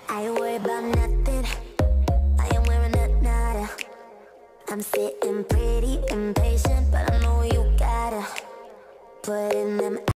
I ain't worried about nothing. I am wearing a nada. I'm sitting pretty impatient, but I know you gotta put in them